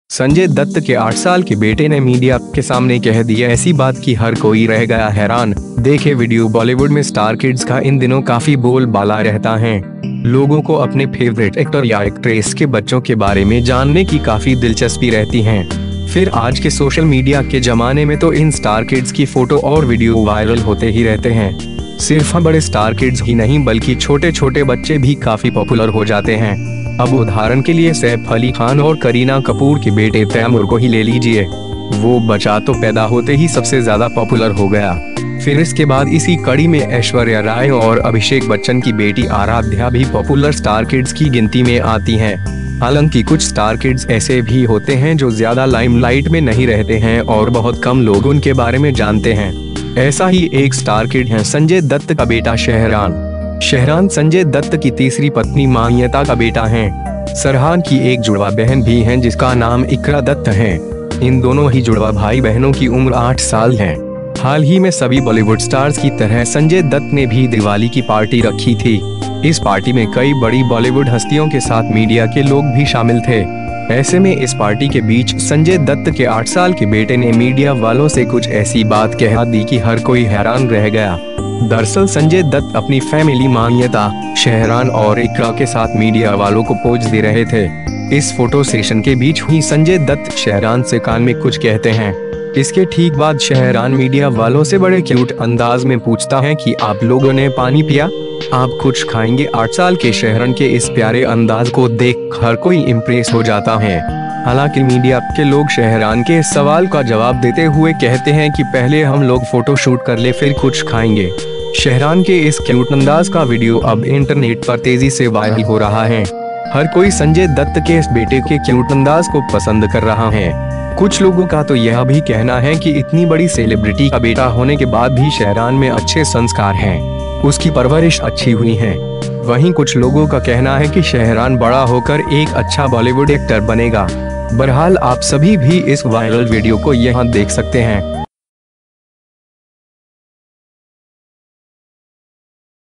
संजय दत्त के 8 साल के बेटे ने मीडिया के सामने कह दी ऐसी बात कि हर कोई रह गया हैरान। देखे वीडियो। बॉलीवुड में स्टार किड्स का इन दिनों काफी बोलबाला रहता है। लोगों को अपने फेवरेट एक्टर या एक्ट्रेस के बच्चों के बारे में जानने की काफी दिलचस्पी रहती है। फिर आज के सोशल मीडिया के जमाने में तो इन स्टार किड्स की फोटो और वीडियो वायरल होते ही रहते हैं। सिर्फ बड़े स्टार किड्स ही नहीं बल्कि छोटे छोटे बच्चे भी काफी पॉपुलर हो जाते हैं। अब उदाहरण के लिए सैफ अली खान और करीना कपूर के बेटे तैमूर को ही ले लीजिए। वो बच्चा तो पैदा होते ही सबसे ज्यादा पॉपुलर हो गया। फिर इसके बाद इसी कड़ी में ऐश्वर्या राय और अभिषेक बच्चन की बेटी आराध्या भी पॉपुलर स्टार किड्स की गिनती में आती हैं। हालांकि कुछ स्टार किड्स ऐसे भी होते हैं जो ज्यादा लाइमलाइट में नहीं रहते हैं और बहुत कम लोग उनके बारे में जानते हैं। ऐसा ही एक स्टार किड है संजय दत्त का बेटा शेहरान। शेहरान संजय दत्त की तीसरी पत्नी मान्यता का बेटा है। सरहान की एक जुड़वा बहन भी है जिसका नाम इकरा दत्त है। इन दोनों ही जुड़वा भाई बहनों की उम्र 8 साल है। हाल ही में सभी बॉलीवुड स्टार्स की तरह संजय दत्त ने भी दिवाली की पार्टी रखी थी। इस पार्टी में कई बड़ी बॉलीवुड हस्तियों के साथ मीडिया के लोग भी शामिल थे। ऐसे में इस पार्टी के बीच संजय दत्त के 8 साल के बेटे ने मीडिया वालों से कुछ ऐसी बात कह दी कि हर कोई हैरान रह गया। दरअसल संजय दत्त अपनी फैमिली मान्यता, शेहरान और इकरा के साथ मीडिया वालों को पोज दे रहे थे। इस फोटो सेशन के बीच ही संजय दत्त शेहरान से कान में कुछ कहते हैं। इसके ठीक बाद शेहरान मीडिया वालों से बड़े क्यूट अंदाज में पूछता है कि आप लोगों ने पानी पिया, आप कुछ खाएंगे। 8 साल के शेहरान के इस प्यारे अंदाज को देख हर कोई इम्प्रेस हो जाता है। हालांकि मीडिया के लोग शेहरान के इस सवाल का जवाब देते हुए कहते हैं कि पहले हम लोग फोटो शूट कर ले फिर कुछ खाएंगे। शेहरान के इस क्यूट अंदाज का वीडियो अब इंटरनेट पर तेजी से वायरल हो रहा है। हर कोई संजय दत्त के इस बेटे के क्यूट अंदाज को पसंद कर रहा है। कुछ लोगों का तो यह भी कहना है कि इतनी बड़ी सेलिब्रिटी का बेटा होने के बाद भी शेहरान में अच्छे संस्कार हैं, उसकी परवरिश अच्छी हुई है। वहीं कुछ लोगों का कहना है कि शेहरान बड़ा होकर एक अच्छा बॉलीवुड एक्टर बनेगा। बहरहाल आप सभी भी इस वायरल वीडियो को यहाँ देख सकते हैं।